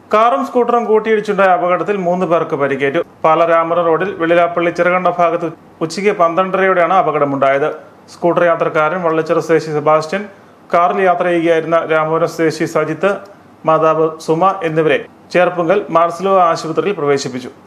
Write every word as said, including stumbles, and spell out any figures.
കാറും സ്കൂട്ടറും കൂട്ടിയിടിച്ചുണ്ടായ അപകടത്തിൽ മൂന്ന് പേർക്ക് പരിക്കേറ്റു. പാലരാമറ റോഡിൽ വെള്ളിലാപ്പള്ളി ചെറുകണ്ട ഭാഗത്ത് ഉച്ചയ്ക്ക് പന്ത്രണ്ടരയോടെയാണ് അപകടമുണ്ടായത്. സ്കൂട്ടർ യാത്രക്കാരൻ വള്ളിച്ചിറ സ്വദേശി സെബാസ്റ്റ്യൻ, കാറിൽ യാത്ര ചെയ്യുകയായിരുന്ന രാമപുരം സ്വദേശി സജിത്ത്, മാതാവ് സുമ എന്നിവരെ ചേർപ്പുങ്കൽ മാർസലോ ആശുപത്രിയിൽ പ്രവേശിപ്പിച്ചു.